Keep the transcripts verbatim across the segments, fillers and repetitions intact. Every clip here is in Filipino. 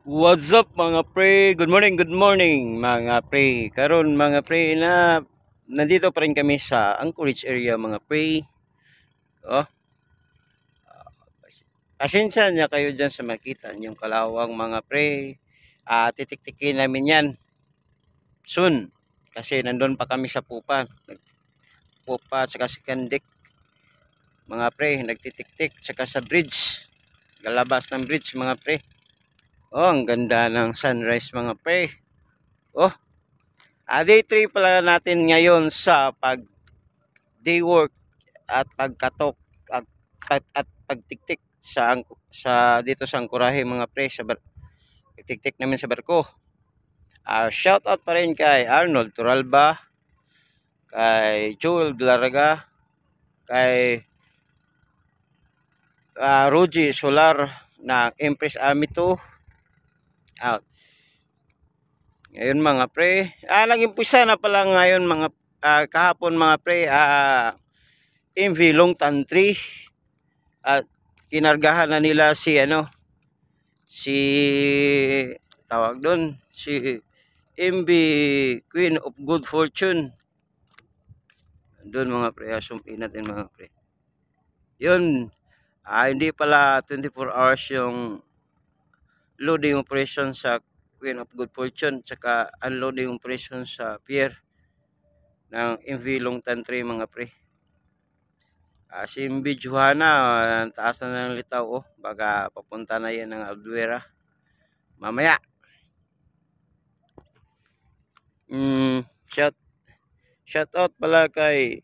What's up mga pre? Good morning, good morning mga pre. Karon mga pre na nandito pa rin kami sa Anchorage area mga pre. Oh, pasensya niya kayo dyan sa makita yung kalawang mga pre. Ah, titik-tikin namin yan soon. Kasi nandun pa kami sa pupa. Pupa tsaka si Kandik. Mga pre, nagtitik-tik tsaka sa bridge. Galabas ng bridge mga pre. Oh, ang ganda ng sunrise mga pre. Oh, ah, day three pala natin ngayon sa pag day work at pagkatok at, at, at pagtiktik sa sa dito sa Angkorahe mga pre, sa bar, tiktik namin sa barko. Uh, shout out pa rin kay Arnold Turalba, kay Joel Glaraga, kay uh, Roji Solar na Empress Army two. Out. Ngayon mga pre, ah, naging pusa na pala ngayon mga ah, kahapon mga pre, ah, M V Longtan three at kinargahan na nila si ano si tawag doon si M V Queen of Good Fortune doon mga pre. Asumpiin natin mga pre yun. Ah, hindi pala twenty-four hours yung loading operation sa Queen of Good Fortune tsaka unloading operation sa pier ng M V Longtan three mga pre. Uh, si M V Johanna, uh, taas na ng litaw, oh, baga papunta na yan ng Albuera mamaya. mm, shout, shout out pala kay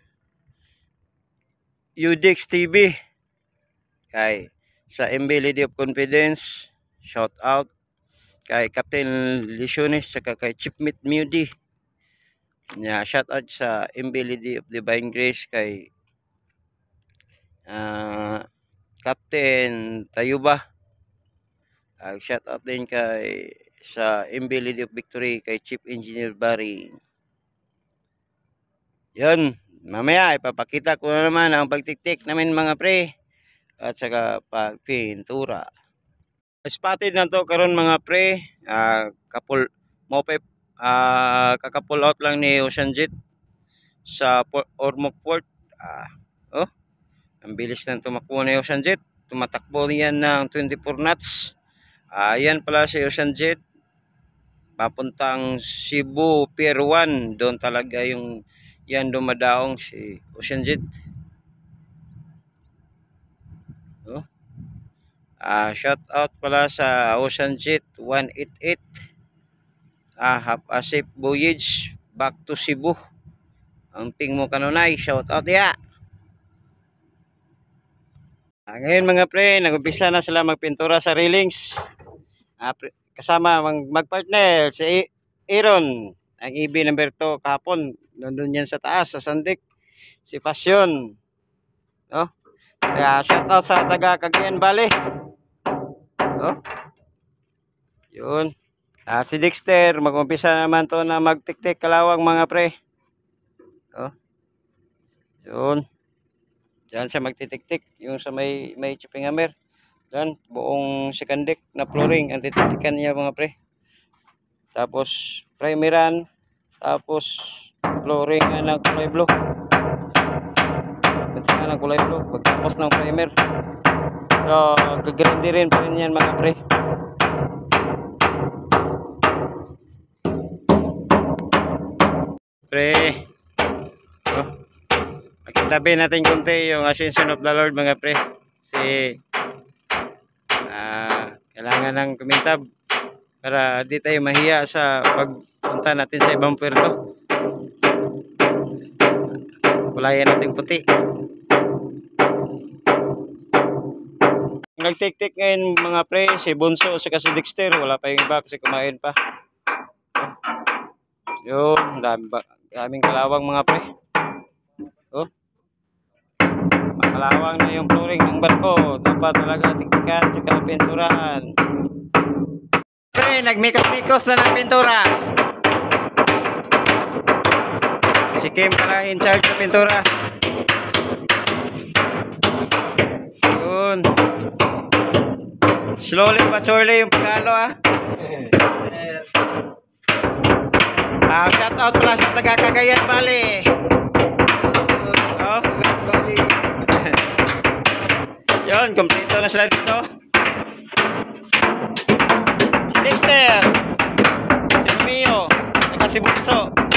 Udix T V, kay sa M V Lady of Confidence, shout out kay Captain Lisiones tsaka kay Chipmit Mudi. Yeah, shout out sa M V Lady of Divine Grace, kay uh, Captain Tayuba. Uh, shout out din kay sa M V Lady of Victory, kay Chief Engineer Barry. Yun, mamaya ipapakita ko na naman ang pagtiktik namin mga pre at saka pagpintura. Spotted na to karon mga pre, uh, kapul mo pa uh, kakapull out lang ni Ocean Jet sa Ormoc Port. Uh, oh, ang bilis na tumakbo ni Ocean Jet, tumatakbo yan ng twenty-four knots. Uh, yan pala si Ocean Jet papuntang Cebu Pier one, doon talaga yung yan dumadaong si Ocean Jet. Oh. Uh, shout out pala sa Ocean Jet one eighty-eight. Ah, have a safe voyage back to Cebu. Ang ping mo kanunay, shout out ya. Ah, ngayon mga pre, nag-umpisa na sila magpintura sa railings. Ah, pre, kasama mag magpartner si Aaron, ang E B number two kahapon. Nandun yan sa taas sa Sandik, si Passion. Oh. Kaya shout out sa taga Cagayan Valley. Oh. Yun. Ah, si Dexter, mag-umpisa naman to na magtiktik kalawang mga pre. Oh. Yun. Diyan siya magtitiktik, yung sa may may chipping hammer. Yan, buong sekandik na flooring ang titiktikan niya mga pre. Tapos primeran, tapos flooring ng kulay blue. Tintingan ng kulay blue, pagtapos ng primer. So, gagrindi rin pa rin yan mga pre. Pre, oh, makitabi natin konti yung Ascension of the Lord mga pre. Kasi uh, kailangan ng kumintab para di tayo mahiya sa pagpunta natin sa ibang puerto. Kulayan natin puti. Nagtik-tik ngayon mga pre, si Bunso sa si Dexter, wala pa yung iba kasi kumain pa. Yun, dami ba, daming kalawang mga pre. Oh, makalawang na yung flooring ng barko. Dapat talaga tiktikan sa pinturan. Pre, nagmikos-mikos na ng pintura. Si Kim pala in charge sa pintura. Yun. Slowly but surely yung pagkalo ah. Ah, shout out pala sa taga Cagayan Valley. Oh. Yun, kompleto na sila dito. Si Dexter, si Romeo, saka si Bunso.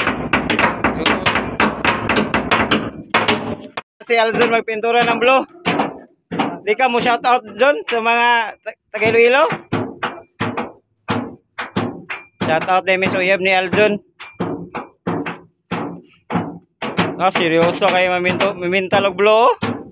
Si Alden magpintura ng blue. Di ka mo shout out dyan sa mga taga Iloilo. Shout out din Miss Uyab ni Aljon. Ah, seryoso kayo maminto, miminta log blue.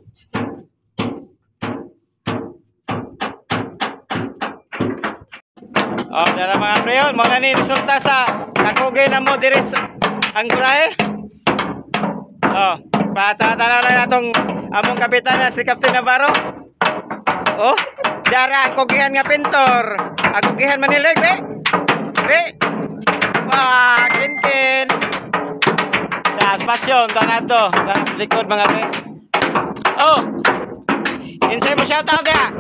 Oh, dala mga pre yun. Mga ni resulta sa kakugay na mo diris ang gurahe. Oh, patata na natong among kapitan na si Captain Navarro. Oh, dara ang kugihan nga pintor. Ang kugihan manilig, eh. Eh. Wah, kin-kin. Das pasyon, tanato. Das likod mga pre. Oh. Insay mo shout out ya.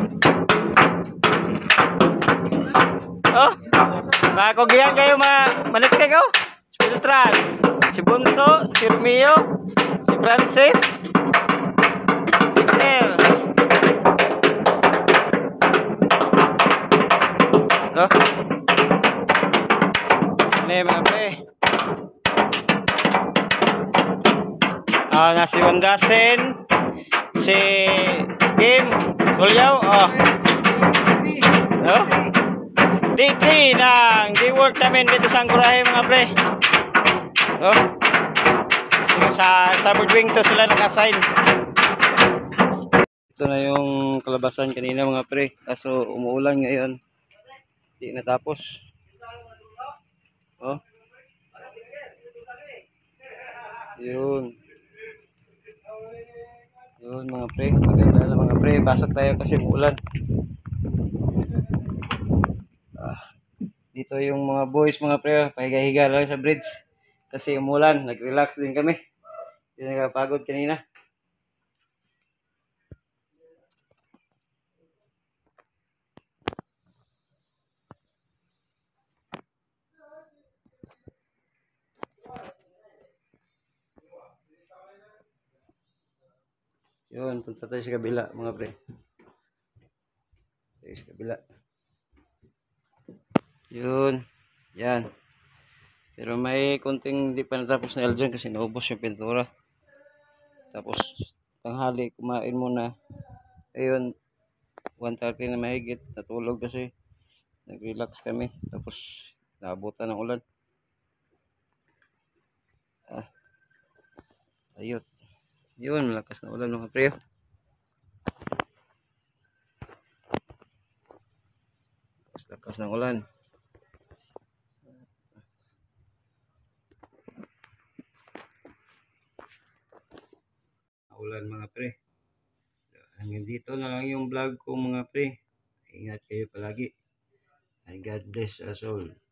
Oh. Mga kugihan kayo mga maliktig oh. Si Filtran, si Bunso, si Romeo, si Francis, Dexter. Oh. Ini mga pre. Ah, na si Wandasen, si Kim, Kulyaw, oh. Oh. Day three ng day work namin dito sa Angkurahe mga pre. Oh. So, sa starboard wing to sila naka-assign. Ito na yung kalabasan kanina mga pre. Kaso umuulan ngayon. Hindi natapos. Oh. Yun. Yun mga pre. Maganda na mga pre. Basag tayo kasi umuulan. Dito yung mga boys mga pre, pahiga-higa lang sa bridge kasi umulan, nag-relax din kami. Hindi nakapagod kanina. Yun, punta tayo sa kabila mga pre. Tayo sa kabila. Yun. Yan. Pero may konting hindi pa natapos na Eljon kasi naubos yung pintura. Tapos tanghali kumain muna. Ayun. one thirty na mahigit. Natulog kasi. Nag-relax kami. Tapos naabutan ng ulan. Ah. Ayun. Yun. Malakas na ulan mga pre. Lakas ng ulan. Ulan mga pre. Hanggang dito na lang yung vlog ko mga pre. Ingat kayo palagi. And God bless us all.